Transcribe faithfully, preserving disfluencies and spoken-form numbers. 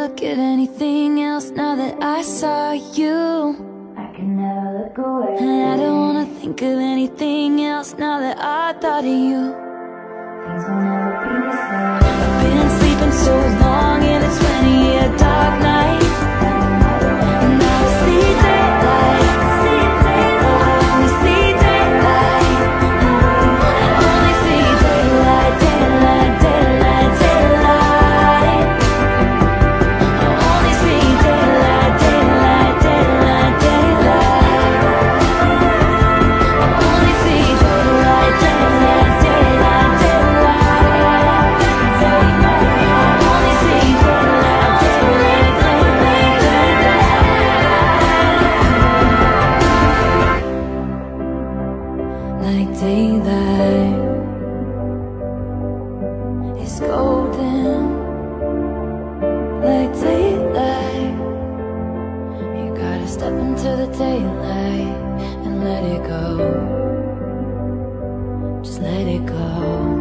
look at anything else now that I saw you. I can never look away. And I don't wanna think of anything else now that I thought of you. Things will never be the same. I've been sleeping so long in a twenty-year dark night, and now I see daylight. I see daylight. I only see daylight. I only see daylight, daylight, daylight, daylight. I only see daylight, daylight, daylight, daylight. I only see daylight, daylight, daylight, daylight. I only see daylight, daylight, daylight, daylight. Like daylight is golden, like daylight. You gotta step into the daylight and let it go. Just let it go.